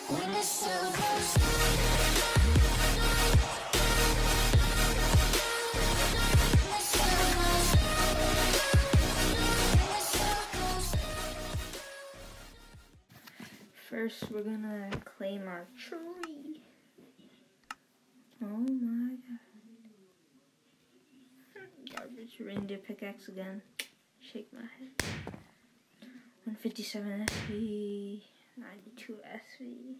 when it's so close. First, we're gonna claim our tree. Oh my god. Garbage reindeer pickaxe again. Shake my head. 157 SV. 92 SV.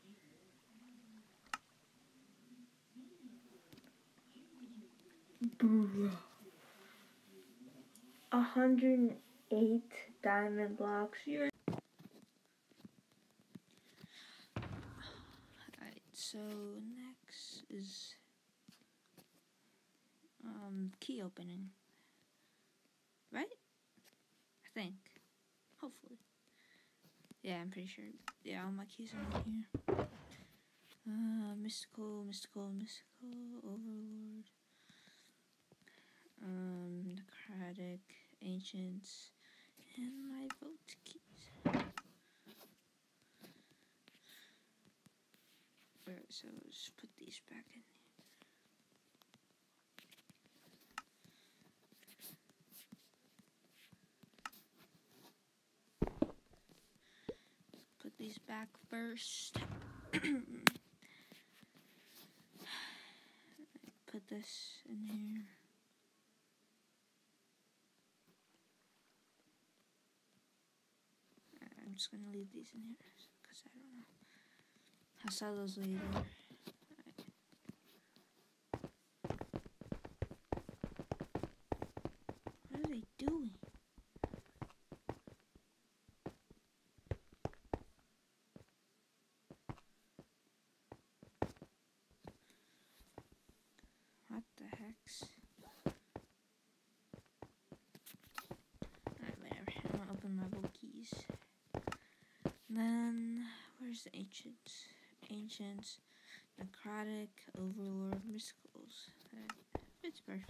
Bruh. 108 diamond blocks. You're Alright, so next is key opening. Right? I think. Hopefully. Yeah, I'm pretty sure. Yeah, all my keys are in here. Mystical, Overlord. Necrotic, Ancients, and my vote keys. Alright, so let's put these back in. Put these back first. Put this in here. I'm just gonna leave these in here because I don't know. I'll sell those later. What are they doing? What the hex? Alright, whatever. I'm gonna open my book keys. Then, where's the Ancients? Ancients, Necrotic, Overlord, Mysticals. It's perfect.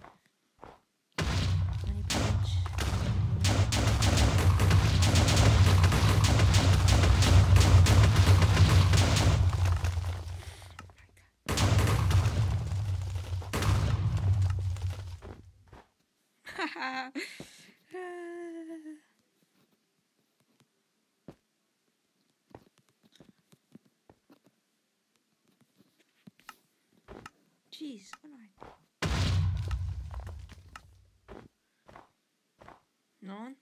Money Punch. Haha. Jeez, what do I do? No one?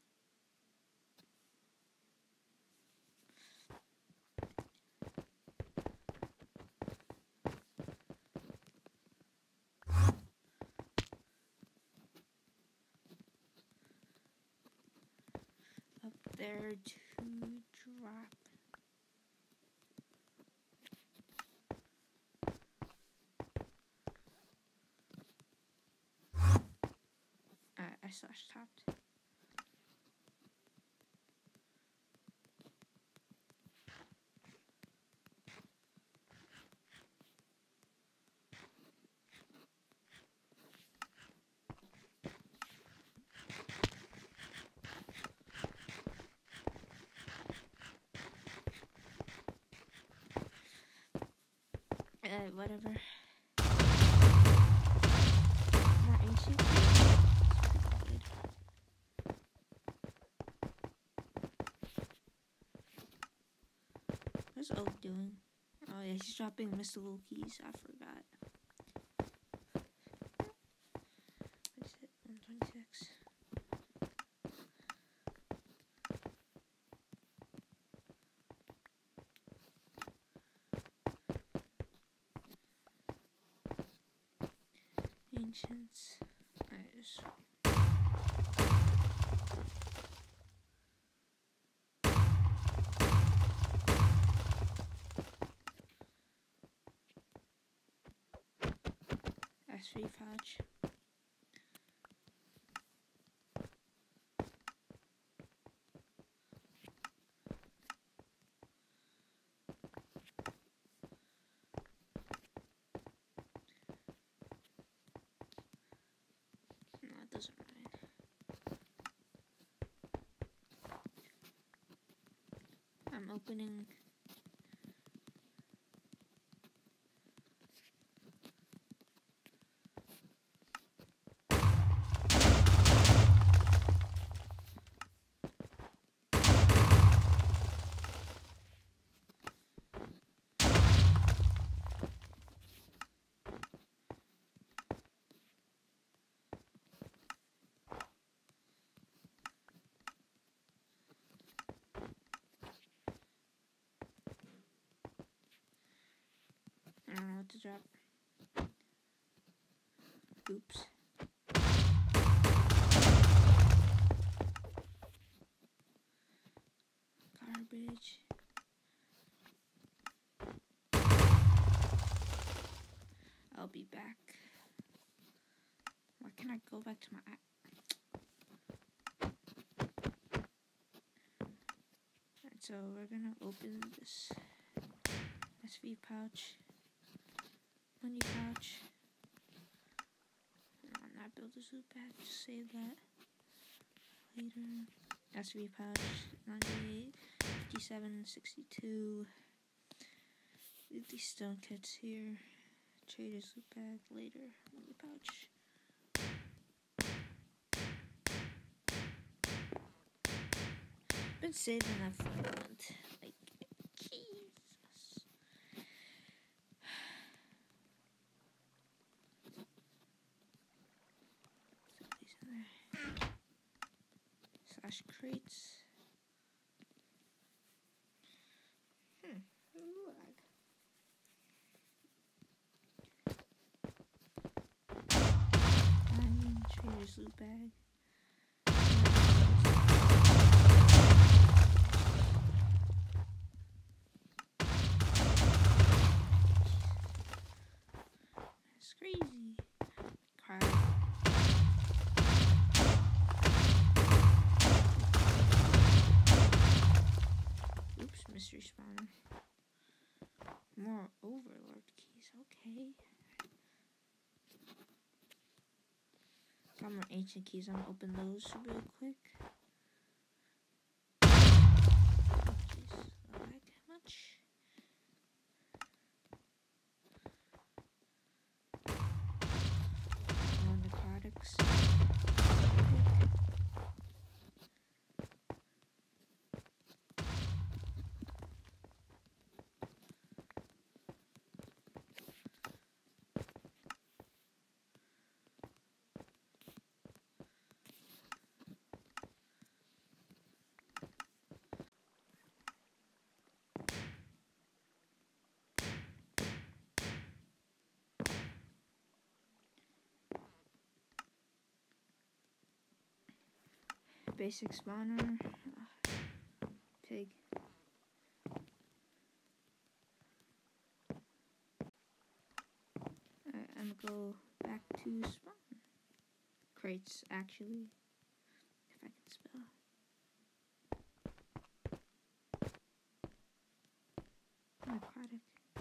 Up there to drop. I slash topped. Whatever. Not ancient. What's Oak doing? Oh yeah, he's dropping mystical keys. I forgot. What is it? 126. Ancients. Nice. SV pouch. No, it doesn't matter. I'm opening drop. Oops. Garbage. I'll be back. Why can't I go back to my app? Alright, so we're gonna open this SV pouch. Money pouch. I'm not build a zoot bag, just save that later. SV pouch, 98, 57, 62. Leave these stone kits here. Trade a zoot bag later. Money pouch. Been saving that for a month. Like, Jesus. Put these in there. Slash crates. Lag. Trader's loot bag. That's crazy. Cry. Oops, mystery spawner. More overlord keys, okay. Got more ancient keys, I'm gonna open those real quick. Oh jeez, lag much? More narcotics. Basic spawner. Pig. Alright, I'm gonna go back to spawn. Crates, actually. If I can spell. Necrotic.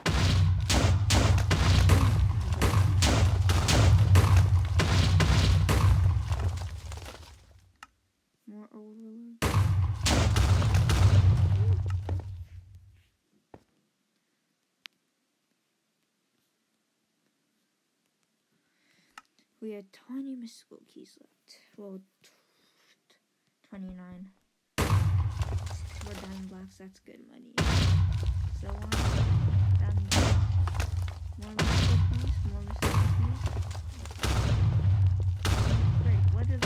More overload. We had 20 mystical keys left. Well, 29. 64 diamond blocks, that's good money. So on. Diamond more mystical keys, more mystical keys. Great, what are the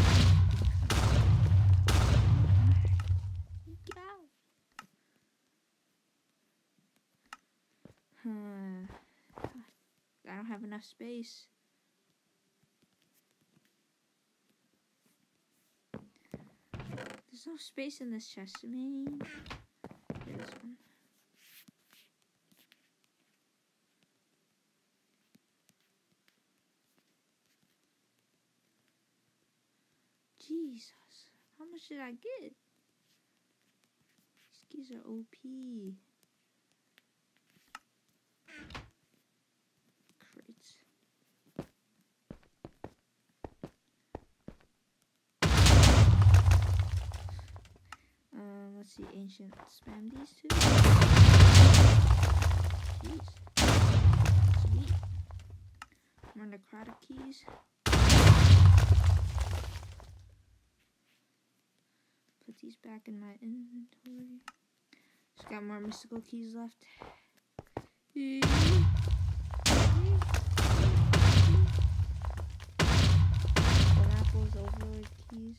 I don't have enough space. There's no space in this chest, man. Here's this one. Jesus, how much did I get? These keys are OP. Crates. Let's see, ancient. Spam these two. Jeez. Sweet. More necrotic keys. Put these back in my inventory. Just got more mystical keys left. Apples, overlord keys.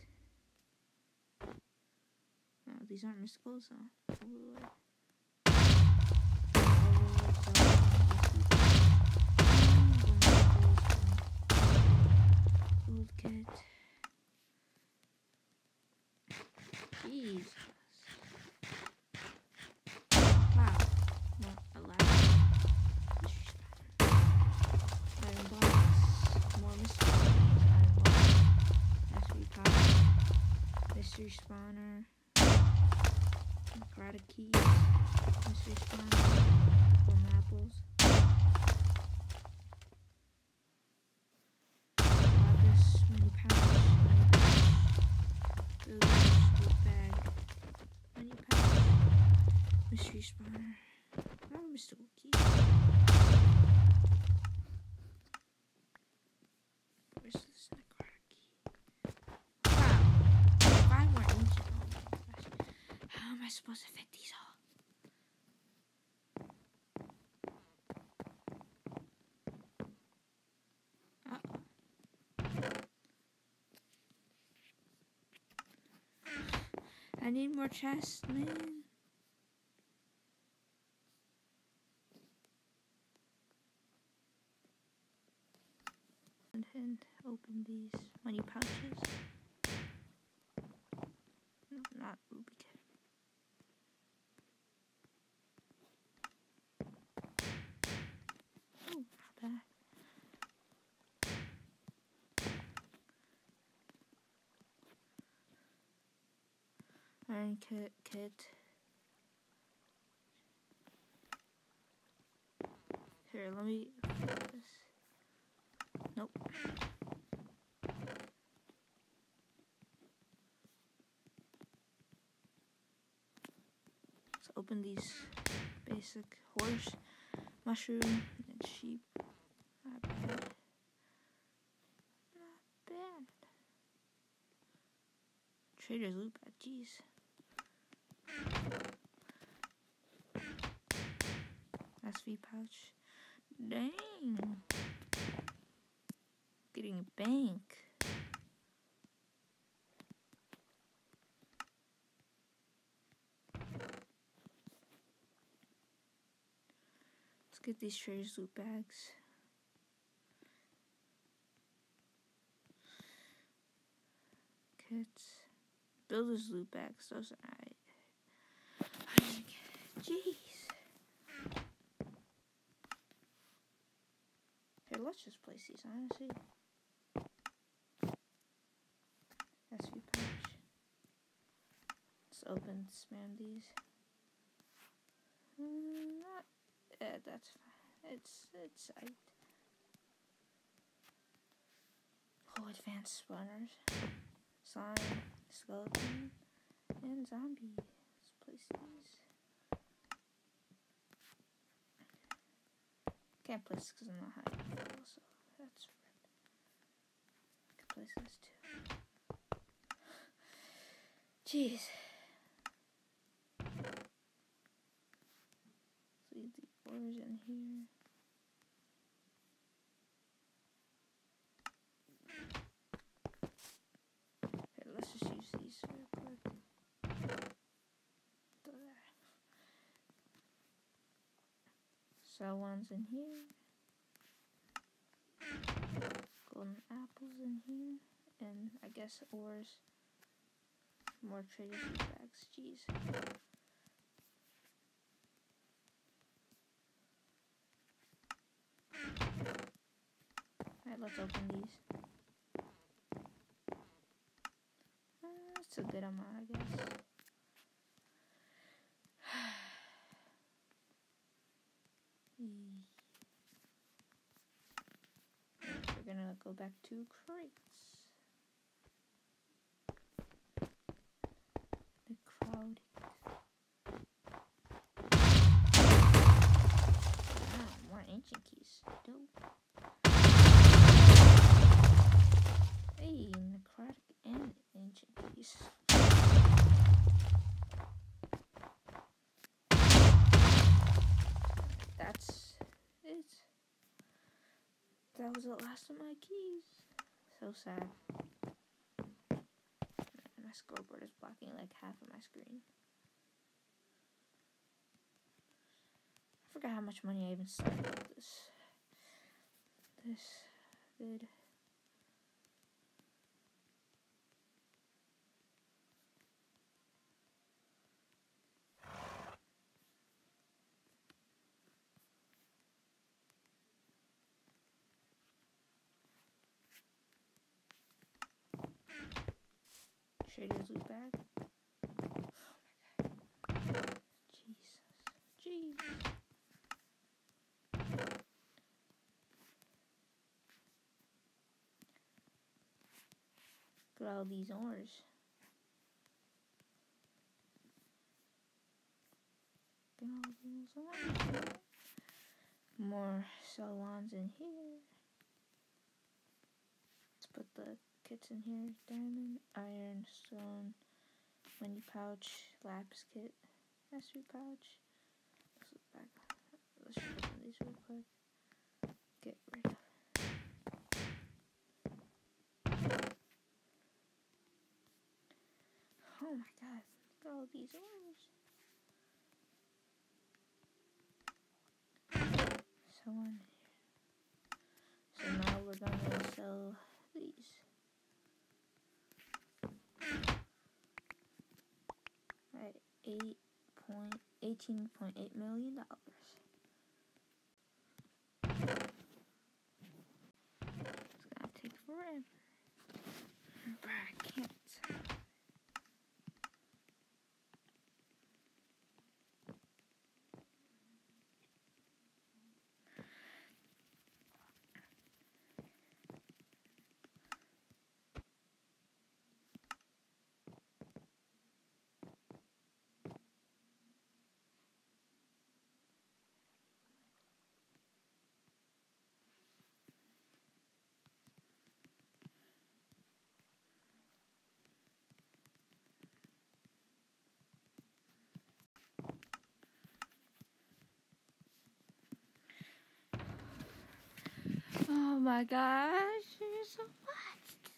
No, these aren't mystical, so overlord. gold kit. Jesus. Wow. Not allowed. Iron box. More mysteries. Iron box. Mystery pouch. Mystery spawner. Necrotic keys. Mystery spawner. Golden apples. Lapis. Mini pouch. Loot bag. Mini pouch. Mystery spawner. Oh, mystical key. Where's this necrotic key? Wow. 5 more ancient. Oh my gosh. How am I supposed to fit these all? I need more chests, man. And open these money pouches. No, not ruby kit. Oh, not bad. Iron kit. Here, let me flip this. Nope. Let's open these basic horse, mushroom, and sheep. Not bad. Not bad. Trader's loot bag, jeez. SV pouch. Dang. Getting a bank. Let's get these trader's loot bags. Kits. Builder's loot bags. Those are alright. Jeez. Here, let's just place these, honestly. SV pouch. Let's open, spam these. That's fine. It's psyched. Oh, advanced spawners. Slime, skeleton, and zombie. Let's place these. Can't place this because I'm not high enough, so that's right. I can place this too. Jeez. Leave the ores in here. Here, let's just use these real quick. Sell ones in here. Golden apples in here. And I guess ores. More trader's loot bags. Jeez. Alright, let's open these. That's a good amount, I guess. We're gonna go back to crates. The crowd. Wow, more ancient keys. Dope. Hey, necrotic and ancient keys. That's it. That was the last of my keys. So sad. My scoreboard is blocking like half of my screen. I forgot how much money I even started with this vid. Trader's loot bag. Oh my god. Jesus. Jeez. Look at all these ores. Look at all these ores. More salons in here. Let's put the kits in here. Diamond, iron, stone, money pouch, lapis kit, SP pouch. Let's look back. Let's open these real quick. Get rid of. Oh my god, look at all these ores. So on here. So now we're gonna sell these. At $18.8 million. It's gonna take forever. But I can't. Oh my gosh, there's so much to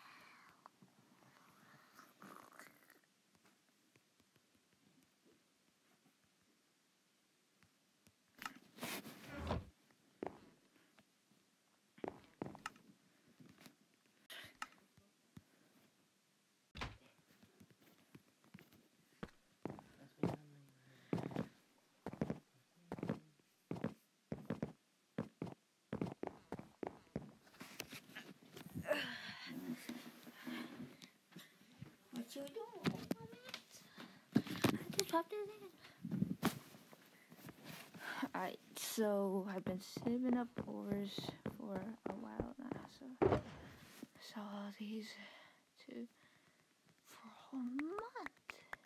What you doing? I just popped it in. Alright, so I've been saving up ores for a while now, so sell all these for a month.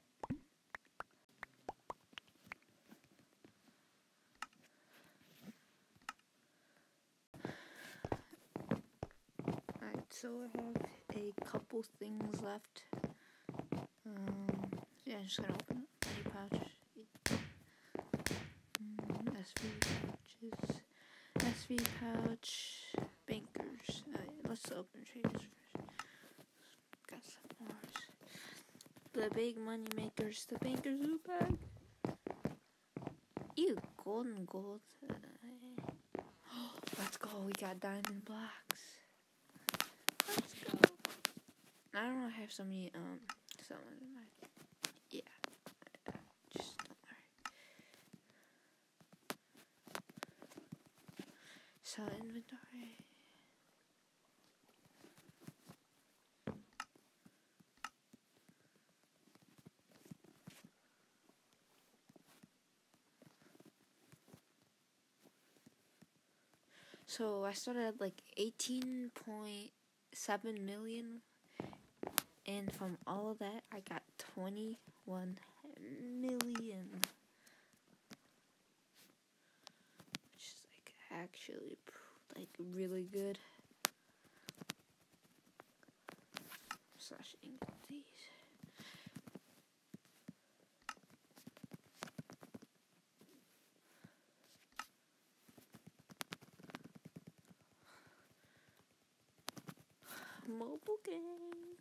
Alright, so I have a couple things left. Yeah, I'm just gonna open it. Money pouch. SV pouches. SV pouch. Bankers. Let's open traders first. Got some more. The big money makers. The bankers loot bag. Ew, gold. Let's go. We got diamond blocks. Let's go. I don't know. I have so many someone in my. Yeah. Just don't worry. Sell inventory. So I started at like 18.7 million, and from all of that I got 21 million, which is like actually like really good. So I should get these. Mobile game.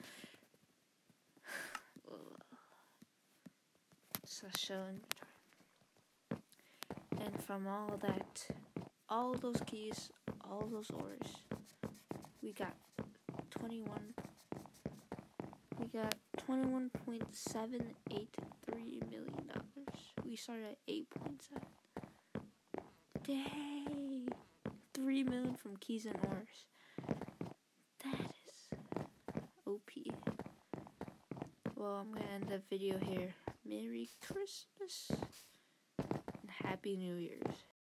So show inventory. And from all that, all those keys, all those ores, we got 21.783 million dollars. We started at 8.7. Dang, 3 million from keys and ores. That is OP. well, I'm gonna end the video here. Merry Christmas and Happy New Year's.